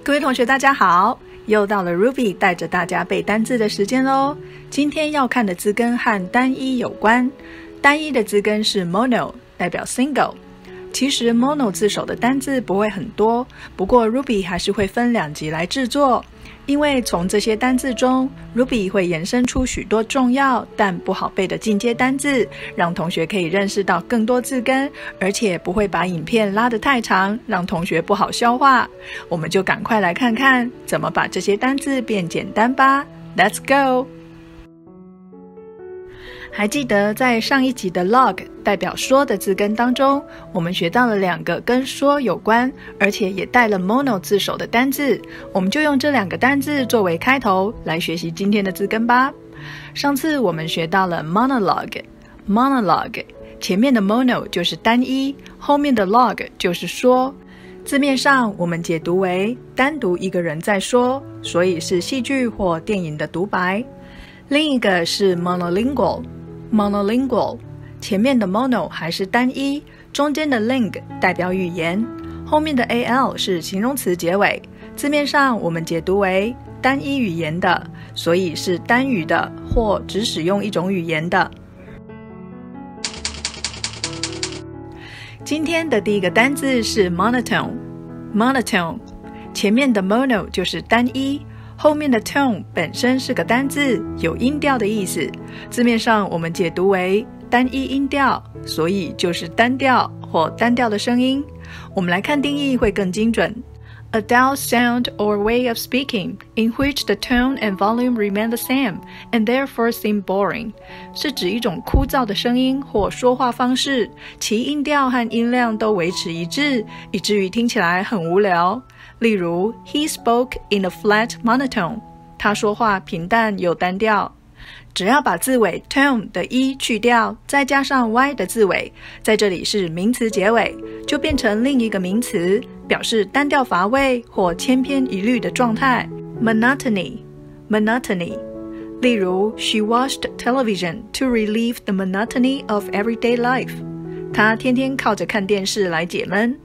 各位同学大家好，又到了 Ruby 带着大家背单字的时间咯。今天要看的字根和单一有关，单一的字根是 mono， 代表 single。 其实 mono 字首的单字不会很多，不过 Ruby 还是会分2集来制作，因为从这些单字中 Ruby 会延伸出许多重要但不好背的进阶单字，让同学可以认识到更多字根，而且不会把影片拉得太长，让同学不好消化。我们就赶快来看看怎么把这些单字变简单吧。 Let's go！ 还记得在上一集的 log 代表说的字根当中，我们学到了2个跟说有关，而且也带了 mono 字首的单字，我们就用这2个单字作为开头来学习今天的字根吧。上次我们学到了 monologue， 前面的 mono 就是单一，后面的 log 就是说。字面上我们解读为单独一个人在说，所以是戏剧或电影的独白。另一个是 monolingual， 前面的 mono 还是单一，中间的 ling 代表语言，后面的 al 是形容词结尾。字面上我们解读为单一语言的，所以是单语的或只使用一种语言的。今天的第一个单字是 monotone， 前面的 mono 就是单一，后面的 tone 本身是个单字，有音调的意思。字面上我们解读为单一音调，所以就是单调或单调的声音。我们来看定义会更精准。A dull sound or way of speaking in which the tone and volume remain the same and therefore seem boring， 是指一种枯燥的声音或说话方式，其音调和音量都维持一致，以至于听起来很无聊。例如 He spoke in a flat monotone， 他说话平淡又单调。只要把字尾 tone 的 e 去掉，再加上 y 的字尾，在这里是名词结尾，就变成另一个名词，表示单调乏味或千篇一律的状态。 monotony。 例如 She watched television to relieve the monotony of everyday life， 她天天靠着看电视来解闷。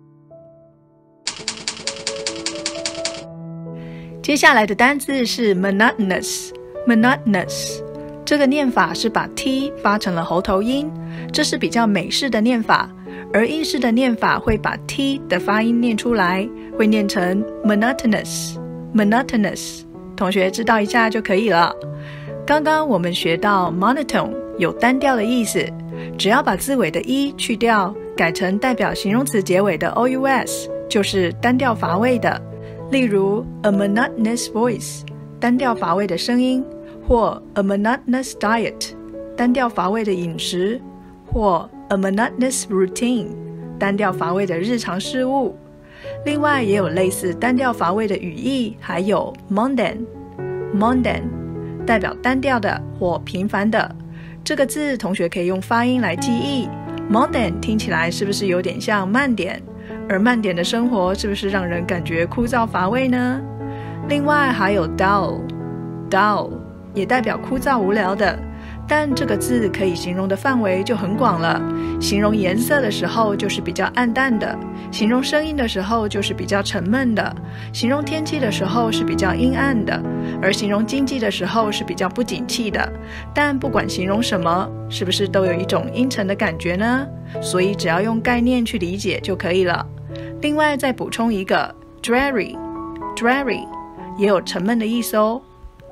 接下来的单字是 monotonous， 这个念法是把 t 发成了喉头音，这是比较美式的念法，而英式的念法会把 t 的发音念出来，会念成 monotonous。 同学知道一下就可以了。刚刚我们学到 monotone 有单调的意思，只要把字尾的 e 去掉，改成代表形容词结尾的 ous， 就是单调乏味的。例如 a monotonous voice， 单调乏味的声音，或 a monotonous diet， 单调乏味的饮食，或 a monotonous routine， 单调乏味的日常事务。另外也有类似单调乏味的语义，还有 mundane， 代表单调的或平凡的。这个字同学可以用发音来记忆， mundane 听起来是不是有点像慢点？而慢点的生活是不是让人感觉枯燥乏味呢？另外还有 dull 也代表枯燥无聊的，但这个字可以形容的范围就很广了。形容颜色的时候就是比较暗淡的，形容声音的时候就是比较沉闷的，形容天气的时候是比较阴暗的，而形容经济的时候是比较不景气的。但不管形容什么，是不是都有一种阴沉的感觉呢？所以只要用概念去理解就可以了。另外再补充一个 dreary 也有沉闷的意思哦。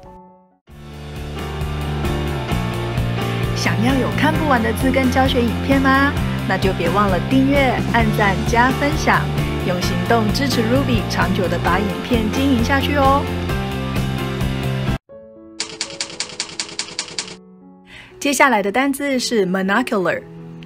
想要有看不完的字根教学影片吗？那就别忘了订阅、按赞、加分享，用行动支持 Ruby 长久的把影片经营下去哦。接下来的单字是 monocular，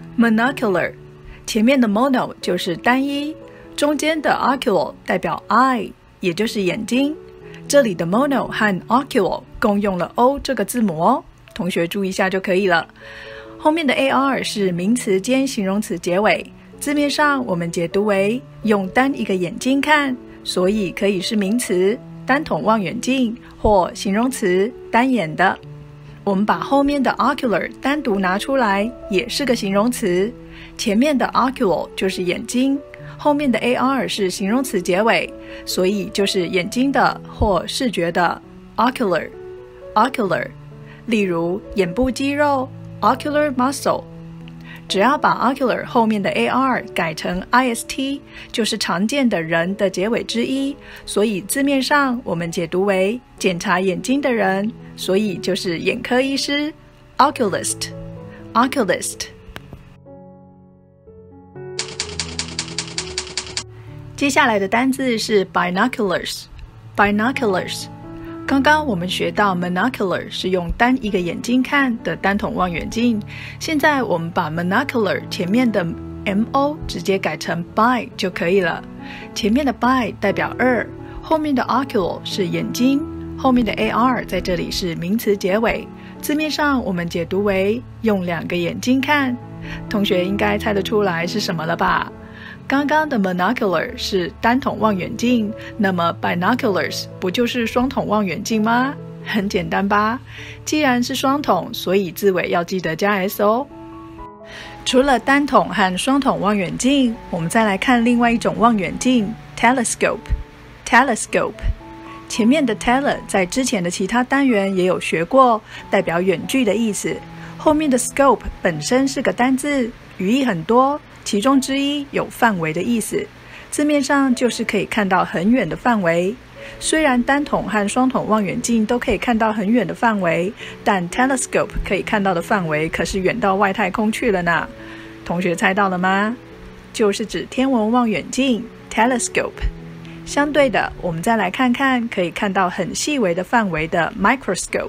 前面的 mono 就是单一，中间的 ocular 代表 eye， 也就是眼睛。这里的 mono 和 ocular 共用了 o 这个字母哦，同学注意一下就可以了。后面的 ar 是名词兼形容词结尾，字面上我们解读为用单一个眼睛看，所以可以是名词单筒望远镜，或形容词单眼的。 我们把后面的 ocular 单独拿出来，也是个形容词。前面的 ocular 就是眼睛，后面的 ar 是形容词结尾，所以就是眼睛的或视觉的 ocular。例如眼部肌肉 ocular muscle， 只要把 ocular 后面的 ar 改成 ist， 就是常见的人的结尾之一，所以字面上我们解读为检查眼睛的人，所以就是眼科医师 oculist。 接下来的单字是 binoculars。 刚刚我们学到 monocular 是用单一个眼睛看的单筒望远镜，现在我们把 monocular 前面的 mo 直接改成 bi 就可以了。前面的 bi 代表二，后面的 ocular 是眼睛，后面的 ar 在这里是名词结尾，字面上我们解读为用两个眼睛看。同学应该猜得出来是什么了吧？刚刚的 monocular 是单筒望远镜，那么 binoculars 不就是双筒望远镜吗？很简单吧？既然是双筒，所以字尾要记得加 s 哦。除了单筒和双筒望远镜，我们再来看另外一种望远镜 telescope。 前面的 tele 在之前的其他单元也有学过，代表远距的意思。后面的 scope 本身是个单字，语义很多，其中之一有范围的意思，字面上就是可以看到很远的范围。虽然单筒和双筒望远镜都可以看到很远的范围，但 telescope 可以看到的范围可是远到外太空去了呢。同学猜到了吗？就是指天文望远镜 telescope。 相对的，我们再来看看可以看到很细微的范围的 microscope。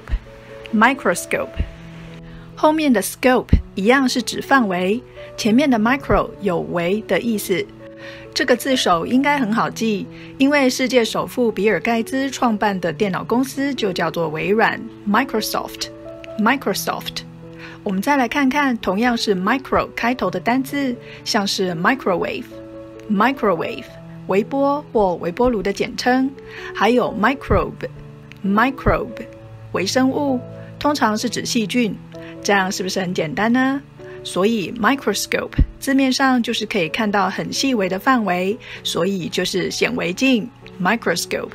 后面的 scope 一样是指范围，前面的 micro 有微的意思。这个字首应该很好记，因为世界首富比尔盖茨创办的电脑公司就叫做微软 Microsoft。 我们再来看看同样是 micro 开头的单字，像是 microwave 微波或微波炉的简称，还有 microbe 微生物，通常是指细菌。这样是不是很简单呢？所以 microscope 字面上就是可以看到很细微的范围，所以就是显微镜 microscope。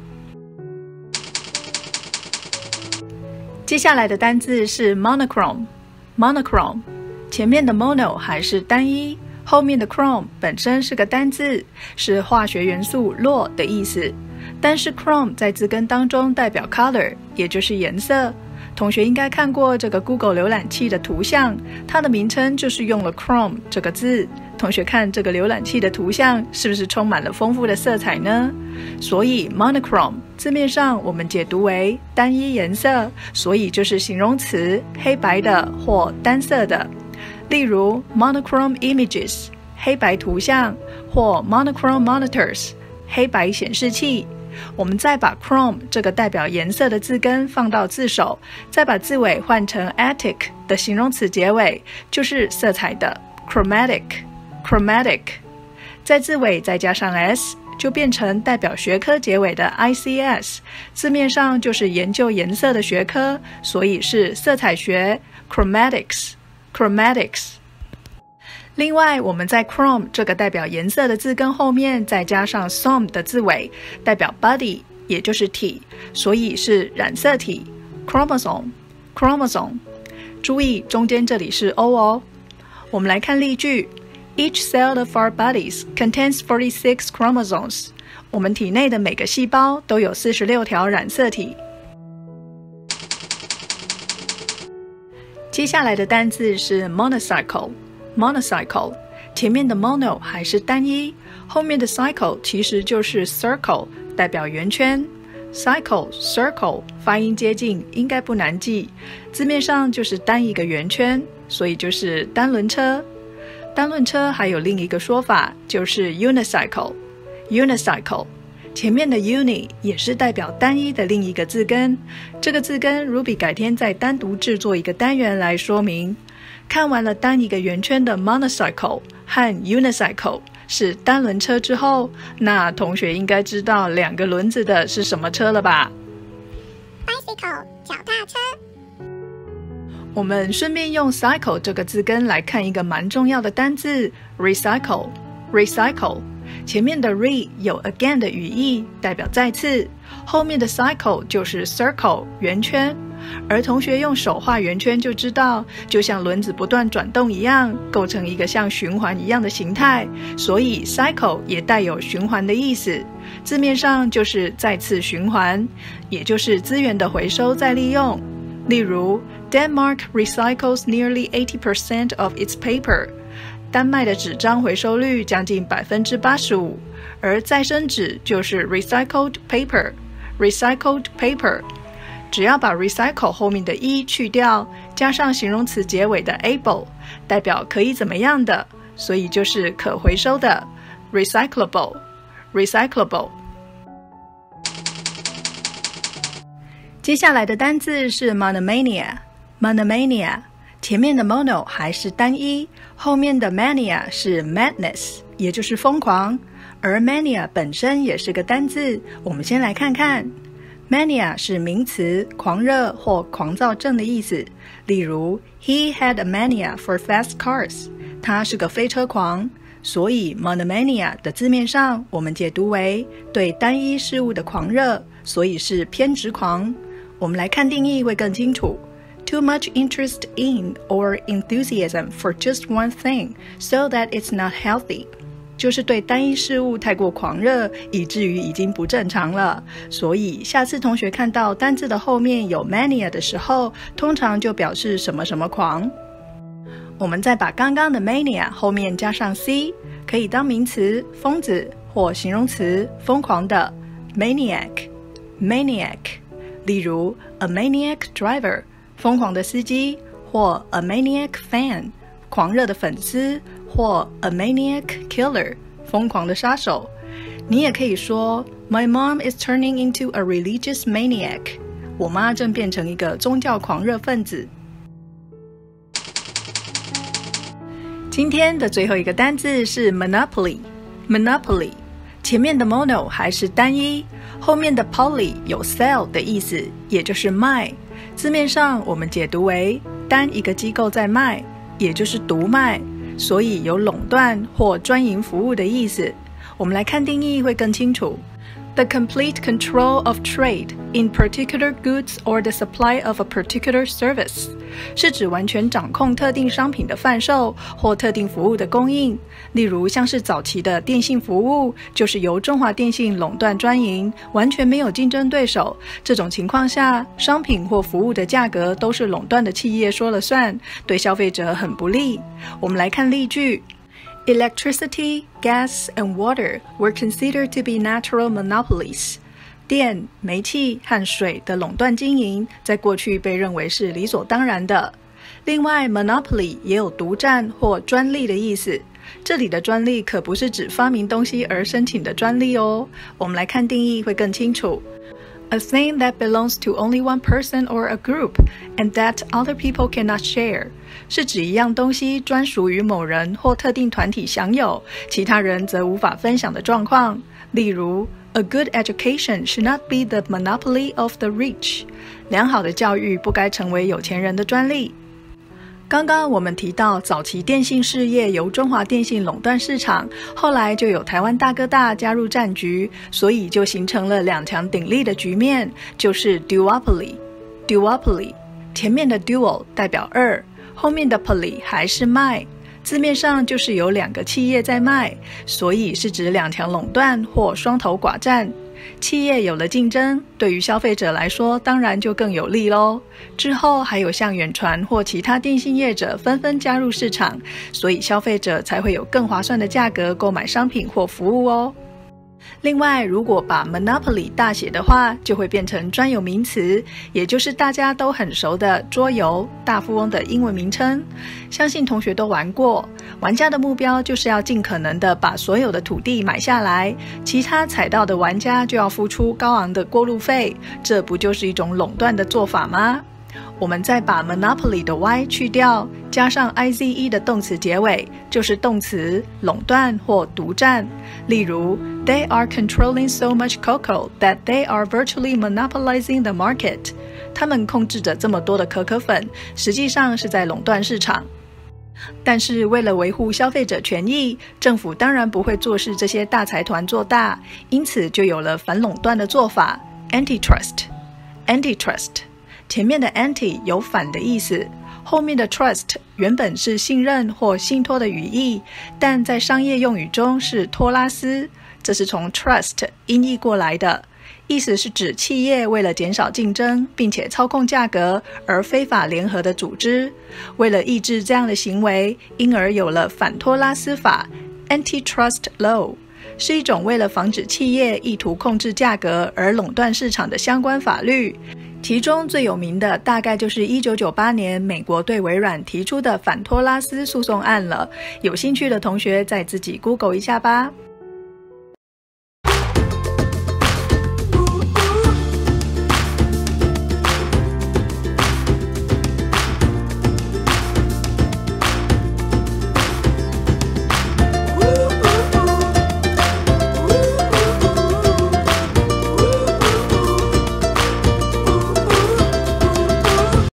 接下来的单字是 monochrome。 前面的 mono 还是单一，后面的 chrome 本身是个单字，是化学元素铬的意思，但是 chrome 在字根当中代表 color， 也就是颜色。同学应该看过这个 Google 浏览器的图像，它的名称就是用了 Chrome 这个字。同学看这个浏览器的图像，是不是充满了丰富的色彩呢？所以 monochrome 字面上我们解读为单一颜色，所以就是形容词，黑白的或单色的。例如 monochrome images 黑白图像，或 monochrome monitors 黑白显示器。我们再把 chrome 这个代表颜色的字根放到字首，再把字尾换成 atic 的形容词结尾，就是色彩的 chromatic。 在字尾再加上 s， 就变成代表学科结尾的 ics， 字面上就是研究颜色的学科，所以是色彩学 chromatics。另外，我们在 chrome 这个代表颜色的字根后面再加上 some 的字尾，代表 body 也就是体，所以是染色体 chromosome。 注意中间这里是 o 哦。我们来看例句， Each cell of our bodies contains 46 chromosomes。 我们体内的每个细胞都有46条染色体。接下来的单字是 monocycle。前面的 mono 还是单一，后面的 cycle 其实就是 circle， 代表圆圈。 circle 发音接近，应该不难记，字面上就是单一个圆圈，所以就是单轮车。单轮车还有另一个说法，就是 unicycle。 前面的 uni 也是代表单一的另一个字根，这个字根 Ruby 改天再单独制作一个单元来说明。看完了单一个圆圈的 monocycle 和 unicycle 是单轮车之后，那同学应该知道两个轮子的是什么车了吧？ Bicycle 脚踏车。 我们顺便用 cycle 这个字根来看一个蛮重要的单字 recycle。 recycle 前面的 re 有 again 的语义，代表再次，后面的 cycle 就是 circle 圆圈，而同学用手画圆圈就知道，就像轮子不断转动一样，构成一个像循环一样的形态，所以 cycle 也带有循环的意思，字面上就是再次循环，也就是资源的回收再利用。例如 Denmark recycles nearly 80% of its paper， 丹麦的纸张回收率将近 85%， 而再生纸就是 recycled paper。 recycled paper 只要把 recycle 后面的 e 去掉，加上形容词结尾的 able， 代表可以怎么样的，所以就是可回收的 recyclable。 recyclable。 接下来的单字是 monomania。 monomania 前面的 mono 还是单一，后面的 mania 是 madness， 也就是疯狂，而 mania 本身也是个单字，我们先来看看。Mania 是名词，狂热或狂躁症的意思。例如 He had a mania for fast cars， 他是个飞车狂。所以 monomania 的字面上我们解读为对单一事物的狂热，所以是偏执狂。我们来看定义会更清楚。 Too much interest in or enthusiasm for just one thing so that it's not healthy，就是对单一事物太过狂热，以至于已经不正常了。所以下次同学看到单字的后面有 mania 的时候，通常就表示什么什么狂。我们再把刚刚的 mania 后面加上 c， 可以当名词疯子或形容词疯狂的 maniac。 maniac 例如 a maniac driver 疯狂的司机，或 a maniac fan 狂热的粉丝，或 a maniac killer 疯狂的杀手。你也可以说 My mom is turning into a religious maniac， 我妈正变成一个宗教狂热分子。今天的最后一个单字是 monopoly。 monopoly 前面的 mono 还是单一，后面的 poly 有 sell 的意思，也就是卖。字面上我们解读为单一个机构在卖，也就是独卖，所以有垄断或专营服务的意思。我们来看定义会更清楚。 The complete control of trade in particular goods or the supply of a particular service 是指完全掌控特定商品的贩售或特定服务的供应。例如像是早期的电信服务，就是由中华电信垄断专营，完全没有竞争对手。这种情况下，商品或服务的价格都是垄断的企业说了算，对消费者很不利。我们来看例句。Electricity, gas, and water were considered to be natural monopolies. 电、煤气和水的垄断经营，在过去被认为是理所当然的。另外 monopoly 也有独占或专利的意思，这里的专利可不是指发明东西而申请的专利哦。我们来看定义会更清楚。A thing that belongs to only one person or a group, and that other people cannot share 是指一样东西专属于某人或特定团体享有，其他人则无法分享的状况。例如 A good education should not be the monopoly of the rich 良好的教育不该成为有钱人的专利。刚刚我们提到早期电信事业由中华电信垄断市场，后来就有台湾大哥大加入战局，所以就形成了两强鼎立的局面，就是 duopoly。 duopoly 前面的 dual 代表二，后面的 poly 还是卖，字面上就是有两个企业在卖，所以是指两强垄断或双头寡占。企业有了竞争，对于消费者来说当然就更有利咯。之后还有像远传或其他电信业者纷纷加入市场，所以消费者才会有更划算的价格购买商品或服务哦。另外，如果把 monopoly 大写的话，就会变成专有名词，也就是大家都很熟的桌游、大富翁的英文名称。相信同学都玩过，玩家的目标就是要尽可能的把所有的土地买下来，其他踩到的玩家就要付出高昂的过路费，这不就是一种垄断的做法吗？ 我们再把 monopoly 的 y 去掉，加上 ize 的动词结尾，就是动词垄断或独占。例如 They are controlling so much cocoa that they are virtually monopolizing the market. 他们控制着这么多的可可粉，实际上是在垄断市场。但是为了维护消费者权益，政府当然不会坐视这些大财团做大，因此就有了反垄断的做法 Antitrust。 前面的 anti 有反的意思，后面的 trust 原本是信任或信托的语义，但在商业用语中是托拉斯，这是从 trust 音译过来的，意思是指企业为了减少竞争并且操控价格而非法联合的组织。为了抑制这样的行为，因而有了反托拉斯法 Antitrust Law， 是一种为了防止企业意图控制价格而垄断市场的相关法律。其中最有名的大概就是1998年美国对微软提出的反托拉斯诉讼案了，有兴趣的同学再自己 Google 一下吧。